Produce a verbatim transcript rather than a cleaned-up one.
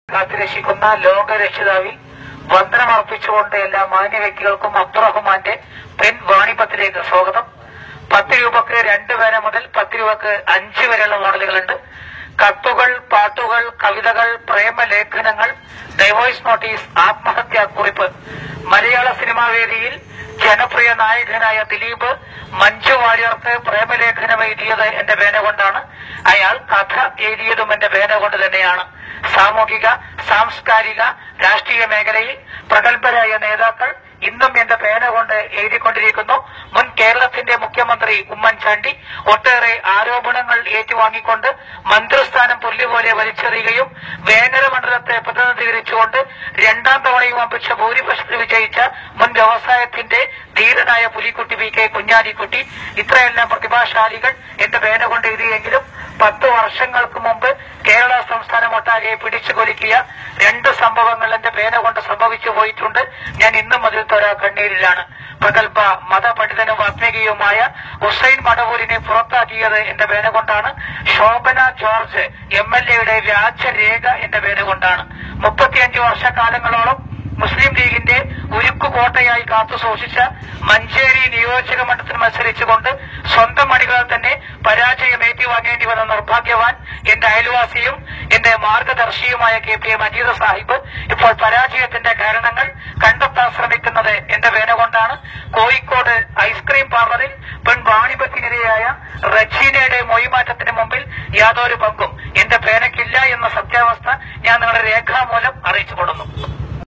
കാത്തുരക്ഷിക്കുന്ന ലോകരക്ഷിതാവിൽ വന്ദനമർപ്പിച്ചുകൊണ്ട് എല്ലാ മാന്യ വ്യക്തികൾക്കും അബ്ദുറഹ്മാന്റെ പെൺ വാണിഭത്തിലേക്ക് സ്വാഗതം. പത്ത് രൂപക്ക് രണ്ട് പേന മുതൽ പത്ത് രൂപക്ക് അഞ്ച് വരെയുള്ള മോഡലുകളുണ്ട്. കത്തുകൾ, പാട്ടുകൾ, കവിതകൾ, പ്രേമലേഖനങ്ങൾ, ഡൈവോഴ്സ് നോട്ടീസ്, ആത്മഹത്യാക്കുറിപ്പ്. മലയാള സിനിമാ വേദിയിൽ ജനപ്രിയ നായകനായ ദിലീപ് മഞ്ജു വാര്യർക്ക് പ്രേമലേഖനം എഴുതിയത് എന്റെ പേന കൊണ്ടാണ്. അയാൾ കഥ എഴുതിയതും എന്റെ പേന കൊണ്ട് തന്നെയാണ്. സാമൂഹിക, സാംസ്കാരിക, രാഷ്ട്രീയ മേഖലയിൽ പ്രഗത്ഭരായ നേതാക്കൾ ഇന്നും എന്റെ പേന കൊണ്ട് എഴുതിക്കൊണ്ടിരിക്കുന്നു. മുൻ കേരളത്തിന്റെ മുഖ്യമന്ത്രി ഉമ്മൻചാണ്ടി ഒട്ടേറെ ആരോപണങ്ങൾ ഏറ്റുവാങ്ങിക്കൊണ്ട് മന്ത്രിസ്ഥാനം പുല്ലുപോലെ വലിച്ചെറിയുകയും വേങ്ങര മണ്ഡലത്തെ പ്രതിനിധീകരിച്ചുകൊണ്ട് രണ്ടാം തവണയും അമിച്ച ഭൂരിപക്ഷത്തിൽ വിജയിച്ച മുൻ വ്യവസായത്തിന്റെ ധീരനായ പുലിക്കുട്ടി വി കെ കുഞ്ഞാലിക്കുട്ടി, ഇത്രയെല്ലാം പ്രതിഭാശാലികൾ എന്റെ പേന കൊണ്ട് എഴുതിയെങ്കിലും പത്ത് വർഷങ്ങൾക്ക് മുമ്പ് കേരള സംസ്ഥാനം ഒട്ടാകെ പിടിച്ചുകൊലിക്കിയ രണ്ട് സംഭവങ്ങൾ എന്റെ പേന കൊണ്ട് സംഭവിച്ചു പോയിട്ടുണ്ട്. ഞാൻ ഇന്നും അതിൽ തൊരാ കണ്ണീരിലാണ്. പ്രഗത്ഭ മതപണ്ഡിതനും വാത്മീകിയുമായ ഹുസൈൻ മടവൂരിനെ പുറത്താക്കിയത് എന്റെ പേന കൊണ്ടാണ്. ശോഭന ജോർജ് എം എൽ എയുടെ വ്യാജരേഖ എന്റെ പേന കൊണ്ടാണ്. മുപ്പത്തിയഞ്ച് വർഷക്കാലങ്ങളോളം മുസ്ലിം ലീഗിന്റെ ഉരുക്കുകോട്ടയായി കാത്തു സൂക്ഷിച്ച മഞ്ചേരി നിയോജക മണ്ഡലത്തിൽ മത്സരിച്ചുകൊണ്ട് സ്വന്തം മണികളാൽ തന്നെ പരാജയം ഏറ്റുവാങ്ങേണ്ടി വന്ന നിർഭാഗ്യവാൻ എന്റെ അയൽവാസിയും എന്റെ മാർഗദർശിയുമായ കെ പി എ മജീദ് സാഹിബ് ഇപ്പോൾ പരാജയത്തിന്റെ കാരണങ്ങൾ കണ്ടെത്താൻ ശ്രമിക്കുന്നത് എന്റെ പേന കൊണ്ടാണ്. കോഴിക്കോട് ഐസ്ക്രീം പാർലറിൽ പെൺ വാണിഭത്തിനിരയായ റജീനയുടെ മൊഴിമാറ്റത്തിന് മുമ്പിൽ യാതൊരു പങ്കും എന്റെ പേനയ്ക്കില്ല എന്ന സത്യാവസ്ഥ ഞാൻ നിങ്ങളുടെ രേഖാമൂലം അറിയിച്ചു കൊടുക്കുന്നു.